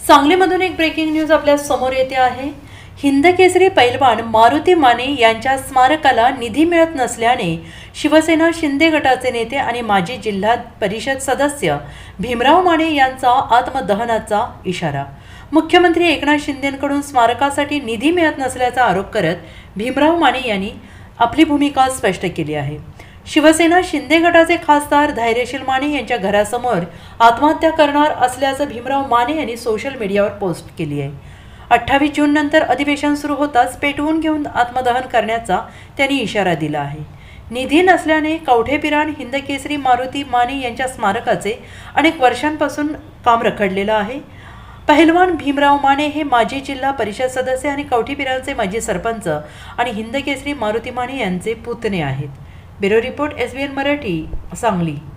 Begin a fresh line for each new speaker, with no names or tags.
सांगलीमधून एक breaking news आपल्या समोर येते आहे। हिंदकेसरी पैलवान मारुती माने यांच्या स्मारकाला निधी मिळत नसल्याने शिवसेना शिंदे गटाचे नेते आणि माजी जिल्हा परिषद सदस्य भीमराव माने यांचा आत्मदहनाचा इशारा। मुख्यमंत्री एकनाथ शिंदेंकडून स्मारकासाठी निधी मिळत नसल्याचा आरोप करत भीमराव माने यांनी आपली भूमिका स्पष्ट केली आहे। शिवसेना शिंदे गटाचे खासदार धैर्यशील माने यांच्या घरासमोर आत्महत्या करणार असल्याचं भीमराव माने यांनी सोशल मीडियावर पोस्ट केली आहे। 28 जून नंतर अधिवेशन सुरू होताच पेटवून घेऊन आत्मदहन करण्याचा त्यांनी इशारा दिला आहे। निधी नसल्याने कवठेपिरान हिंदकेसरी मारुती माने यांच्या स्मारकाचे अनेक वर्षांपासून काम रखडलेलं आहे। पहिलवान भीमराव माने हे माजी जिल्हा परिषद सदस्य आणि कवठेपिरानचे माजी सरपंच आणि हिंदकेसरी मारुती माने यांचे पुतणे आहेत। Bureau report SBN Marathi, Sangli.